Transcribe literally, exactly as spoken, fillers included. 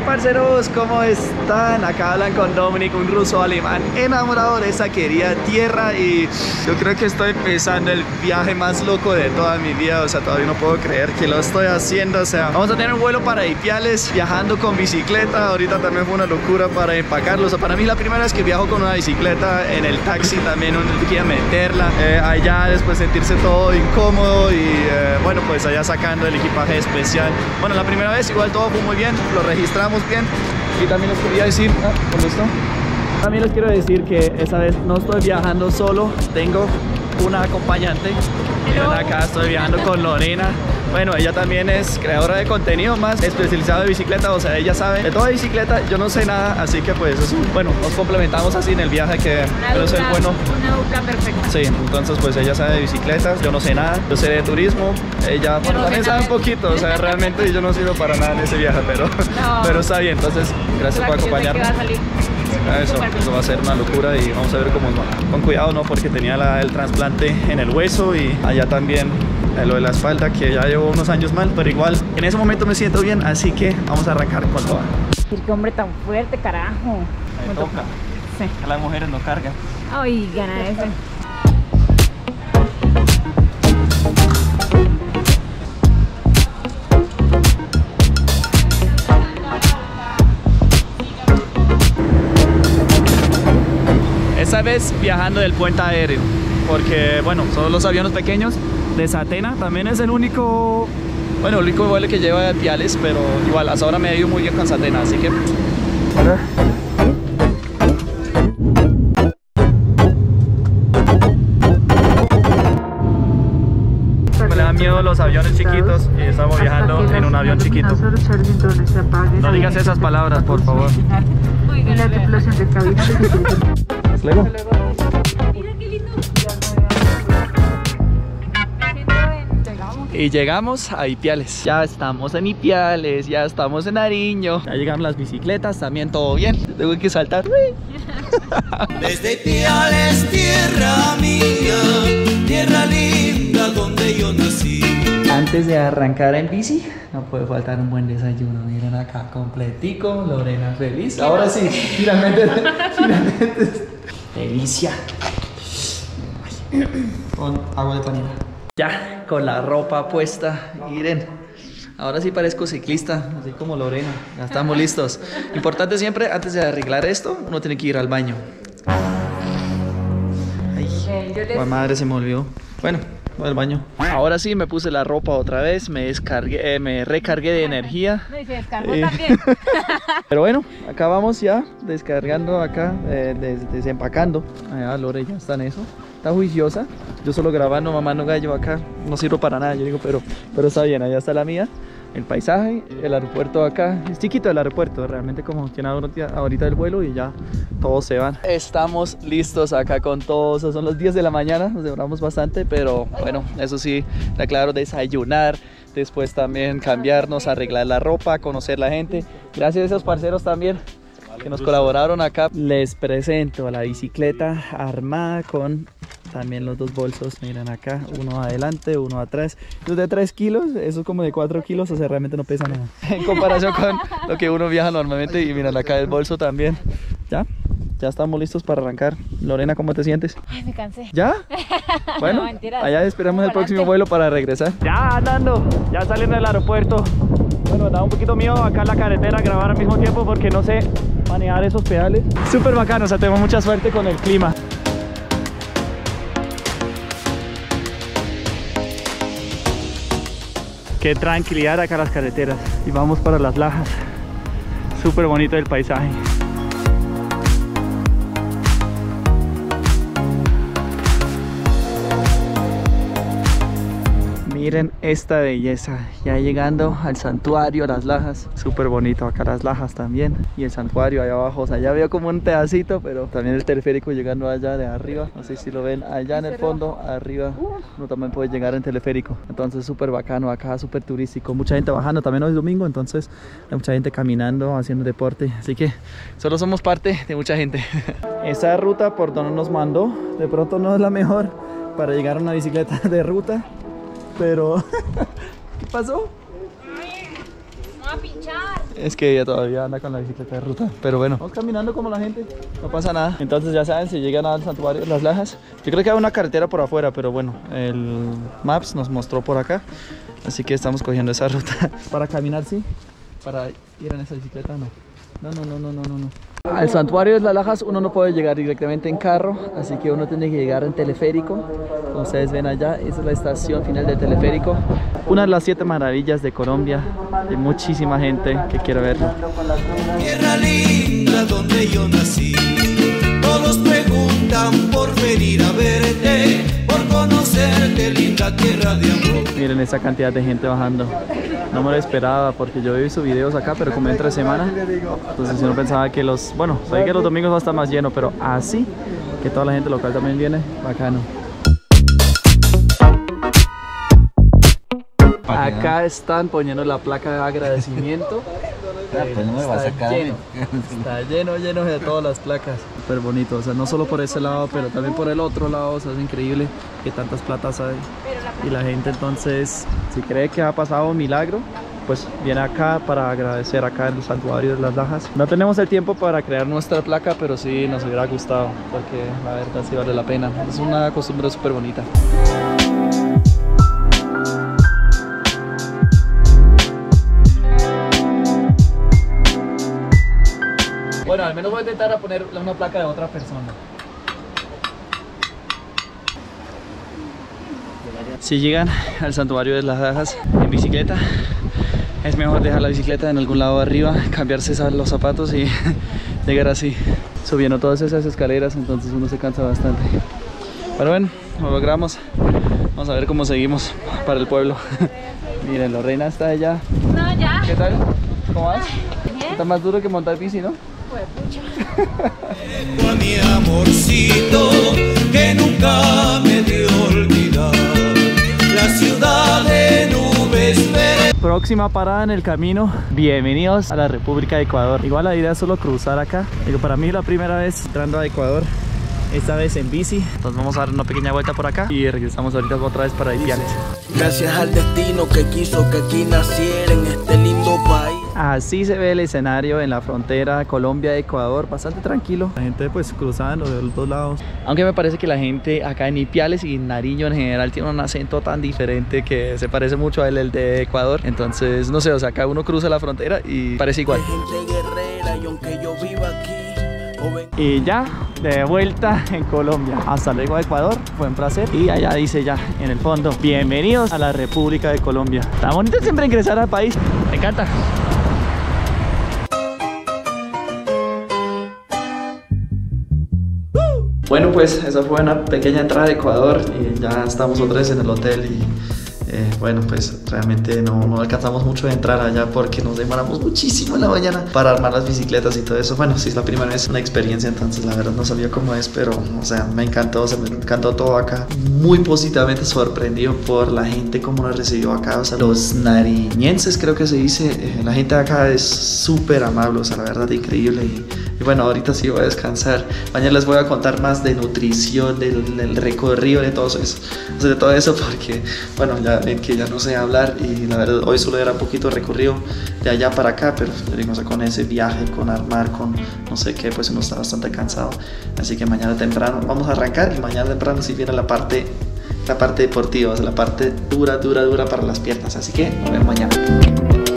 parceros, ¿cómo están? Acá hablan con Dominic, un ruso alemán enamorado de esa querida tierra, y yo creo que estoy empezando el viaje más loco de toda mi vida. O sea, todavía no puedo creer que lo estoy haciendo. O sea, vamos a tener un vuelo para Ipiales, viajando con bicicleta. Ahorita también fue una locura para empacarlo. O sea, para mí la primera vez que viajo con una bicicleta, en el taxi también uno quiere meterla, eh, allá después sentirse todo incómodo y eh, bueno, pues allá sacando el equipaje especial. Bueno, la primera vez igual todo fue muy bien, lo registramos bien. Y también les quería decir, ah, ¿por esto? También les quiero decir que esta vez no estoy viajando solo, tengo una acompañante. Miren, acá estoy viajando con Lorena. Bueno, ella también es creadora de contenido, más especializada de bicicleta. O sea, ella sabe de toda bicicleta, yo no sé nada, así que pues eso, bueno, nos complementamos así en el viaje, que yo soy bueno. Una dupla perfecta. Sí, entonces pues ella sabe de bicicletas, yo no sé nada, yo sé de turismo, ella bueno, no también sabe un poquito. O sea, realmente yo no sirvo para nada en ese viaje, pero, no. pero está bien. Entonces, gracias por acompañarme. Eso, eso va a ser una locura y vamos a ver cómo va. Con cuidado, ¿no? Porque tenía la, el trasplante en el hueso y allá también eh, lo de la espalda, que ya llevo unos años mal, pero igual en ese momento me siento bien, así que vamos a arrancar con todo. Qué hombre tan fuerte, carajo. Me toca. Sí. Que las mujeres no cargan. Ay, gana ese. Esta vez viajando del puente aéreo, porque bueno, son los aviones pequeños de Satena. También es el único, bueno, el único vuelo que lleva a Ipiales, pero igual hasta ahora me ha ido muy bien con Satena, así que me da miedo los aviones chiquitos y estamos viajando en un avión chiquito. No digas esas palabras, por favor. La tripulación de cabina. Hasta luego. Mira qué lindo. Y llegamos a Ipiales. Ya estamos en Ipiales, ya estamos en Nariño. Ya llegaron las bicicletas, también todo bien. Tengo que saltar. Desde Ipiales, tierra mía, tierra linda donde yo nací. Antes de arrancar en bici, no puede faltar un buen desayuno. Miren acá, completico, Lorena feliz. Ahora sí, finalmente, finalmente. Delicia. Con agua de panela. Ya, con la ropa puesta, miren. Ahora sí parezco ciclista, así como Lorena. Ya estamos listos. Importante siempre, antes de arreglar esto, uno tiene que ir al baño. Ay, la madre se me olvidó. Bueno, voy al baño. Ahora sí me puse la ropa otra vez, me descargué, eh, me recargué de energía. No, y se descargó Eh, también. Pero bueno, acá vamos ya descargando acá, eh, des desempacando. Allá Lore ya está en eso. Está juiciosa. Yo solo grabando, mamando gallo acá. No sirvo para nada, yo digo, pero, pero está bien. Allá está la mía. El paisaje, el aeropuerto acá. Es chiquito el aeropuerto, realmente como tiene ahorita el vuelo y ya todos se van. Estamos listos acá con todos. Son los diez de la mañana, nos demoramos bastante, pero bueno, eso sí, está claro, desayunar. Después también cambiarnos, arreglar la ropa, conocer la gente. Gracias a esos parceros también que nos colaboraron acá. Les presento la bicicleta armada con también los dos bolsos. Miren acá, uno adelante, uno atrás. Los de tres kilos, eso es como de cuatro kilos, o sea, realmente no pesa nada en comparación con lo que uno viaja normalmente. Y miren acá el bolso también. Ya, ya estamos listos para arrancar. Lorena, ¿cómo te sientes? Ay, me cansé. ¿Ya? Bueno, no, mentiras. Allá esperamos el próximo vuelo para regresar. Ya andando, ya saliendo del aeropuerto. Bueno, da un poquito miedo acá en la carretera grabar al mismo tiempo porque no sé manejar esos pedales. Súper bacano, o sea, tenemos mucha suerte con el clima. Qué tranquilidad acá las carreteras. Y vamos para Las Lajas. Súper bonito el paisaje. Miren esta belleza, ya llegando al santuario, Las Lajas. Súper bonito acá Las Lajas también. Y el santuario allá abajo, o sea, ya veo como un pedacito, pero también el teleférico llegando allá de arriba. No sé si lo ven allá en el fondo, arriba. Uno también puede llegar en teleférico. Entonces súper bacano acá, súper turístico. Mucha gente bajando, también hoy es domingo, entonces hay mucha gente caminando, haciendo deporte. Así que solo somos parte de mucha gente. Esa ruta por donde nos mandó, de pronto no es la mejor para llegar a una bicicleta de ruta. Pero, ¿qué pasó? va a pinchar. Es que ella todavía anda con la bicicleta de ruta. Pero bueno, vamos caminando como la gente, no pasa nada. Entonces ya saben, si llegan al santuario de las Lajas, yo creo que hay una carretera por afuera, pero bueno, el Maps nos mostró por acá. Así que estamos cogiendo esa ruta. Para caminar, sí. Para ir en esa bicicleta, no. No, no, no, no, no, no. Al santuario de las Lajas uno no puede llegar directamente en carro, así que uno tiene que llegar en teleférico. Como ustedes ven allá, esa es la estación final del teleférico. Una de las siete maravillas de Colombia. Hay muchísima gente que quiere verlo. Tierra linda donde yo nací, todos preguntan por venir a verte, por conocerte, linda tierra de amor. Miren esa cantidad de gente bajando. No me lo esperaba porque yo he visto videos acá, pero como entre semana, entonces yo no pensaba que los, bueno, sabía que los domingos va a estar más lleno, pero así, que toda la gente local también viene, bacano. Acá están poniendo la placa de agradecimiento. Ah, pues no me va a Está sacar. lleno, está lleno, lleno de todas las placas. Súper bonito, o sea, no solo por ese lado, pero también por el otro lado. O sea, es increíble que tantas platas hay. Y la gente entonces, si cree que ha pasado un milagro, pues viene acá para agradecer acá en el santuario de las Lajas. No tenemos el tiempo para crear nuestra placa, pero sí nos hubiera gustado, porque la verdad sí vale la pena. Es una costumbre súper bonita. Bueno, al menos voy a intentar a poner una placa de otra persona. Si llegan al santuario de las Lajas en bicicleta, es mejor dejar la bicicleta en algún lado arriba, cambiarse los zapatos y llegar así, subiendo todas esas escaleras, entonces uno se cansa bastante. Pero bueno, lo logramos. Vamos a ver cómo seguimos para el pueblo. Miren, Lorena está allá. No, ya. ¿Qué tal? ¿Cómo vas? Bien. Está más duro que montar bici, ¿no? Pues pucha. A mi amorcito que nunca me dio olvidar, la ciudad de nubes verdes. Próxima parada en el camino, bienvenidos a la República de Ecuador. Igual la idea es solo cruzar acá. Digo, para mí es la primera vez entrando a Ecuador, esta vez en bici. Entonces vamos a dar una pequeña vuelta por acá y regresamos ahorita otra vez para Ipiales. Gracias al destino que quiso que aquí naciera en este lindo país. Así se ve el escenario en la frontera Colombia-Ecuador, bastante tranquilo. La gente pues cruzando de los dos lados. Aunque me parece que la gente acá en Ipiales y en Nariño en general tiene un acento tan diferente que se parece mucho al el de Ecuador. Entonces, no sé, o sea, acá uno cruza la frontera y parece igual. Gente guerrera y aunque yo viva aquí, joven. Y ya de vuelta en Colombia. Hasta luego a Ecuador, fue un placer. Y allá dice ya en el fondo, bienvenidos a la República de Colombia. Está bonito siempre ingresar al país, me encanta. Bueno, pues esa fue una pequeña entrada de Ecuador y ya estamos otra vez en el hotel y eh, bueno, pues realmente no, no alcanzamos mucho de entrar allá porque nos demoramos muchísimo en la mañana para armar las bicicletas y todo eso. Bueno, sí es la primera vez una experiencia, entonces la verdad no sabía cómo es, pero o sea, me encantó, o sea, me encantó todo acá. Muy positivamente sorprendido por la gente como nos recibió acá, o sea, los nariñenses creo que se dice, eh, la gente de acá es súper amable, o sea, la verdad increíble. Y, y bueno, ahorita sí voy a descansar. Mañana les voy a contar más de nutrición, del, del recorrido, de todo eso, o sea, de todo eso porque, bueno, ya ven que ya no sé hablar y la verdad hoy solo era un poquito de recorrido de allá para acá, pero o sea, con ese viaje, con armar, con no sé qué, pues uno está bastante cansado. Así que mañana temprano vamos a arrancar y mañana temprano sí viene la parte, la parte deportiva, o sea, la parte dura, dura, dura para las piernas. Así que nos vemos mañana.